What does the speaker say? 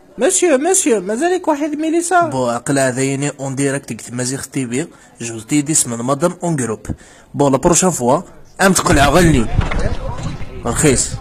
مسيو مازالك واحد ميليسا. بو عقل هذايني اون ديريكت قلت مزيغ تيفي جو تيديس من مدام اون جروب. بو لا بروشان فوا ام تقلع غني رخيص.